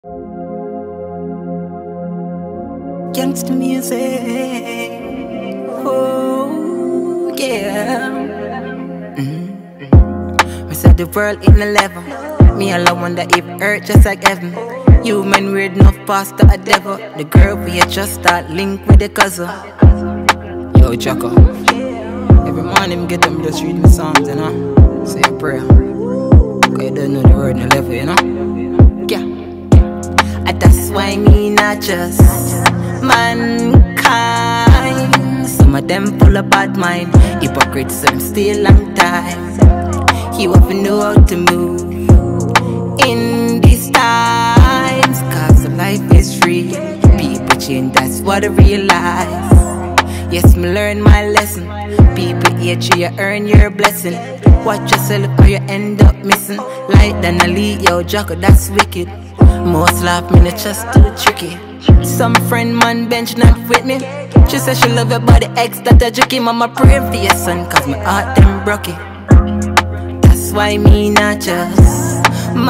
Youngsta Musiq. Oh, yeah. We set the world in a level. Me alone wonder if earth just like heaven. Human weird enough past a devil. The girl we just start link with the cousin. Yo, jahko. Every morning get them just read my psalms, you know. Say a prayer. Cause you don't know the word in the level, you know. Yeah. And that's why me not just mankind. Some of them full of bad mind. Hypocrites, some stay long time. You have to know how to move in these times. Cause the life is free. People change, that's what I realize. Yes, me learn my lesson. People hate you, you earn your blessing. Watch yourself or you end up missing. Like Donna, yo, jahko, that's wicked. Most laugh me, not just too tricky. Some friend man bench not with me. She said she love your body, ex that a jooky. Mama pray for your son, cause my heart them broke it. That's why me not just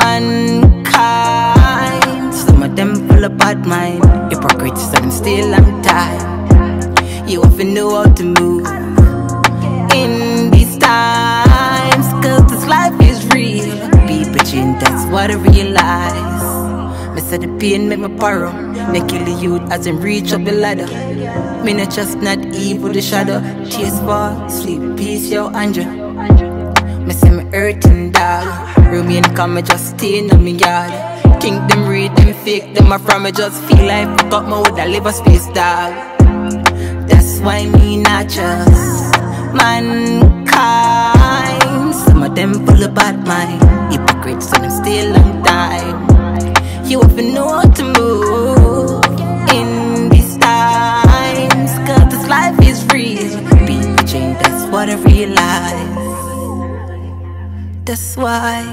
mankind. Some of them full of bad mind. Hypocrites and still long time. You have to know how to move in these times. Cause this life is real. People change, that's what I realize. Me say the pain make me borrow. Me kill the youth as them reach up the ladder. Me not just not evil the shadow. Tears fall, sleep, peace, yo, Andrew. Me say me hurting dog. Remain calm, me just stay in my yard. Think them read, them fake, them a from me just feel like fuck up my would I live a space dog. That's why me not just mankind. Some of them full of bad mind. Hypocrites and them stay long time. You have to know how to move in these times. Cause this life is real. People change, that's what I realize. That's why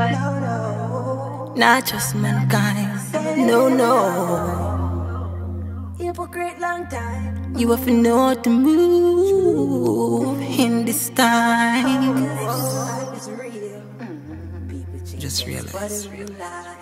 not just mankind. No, no. Hypocrite long time. You have to know how to move in this time. Just realize.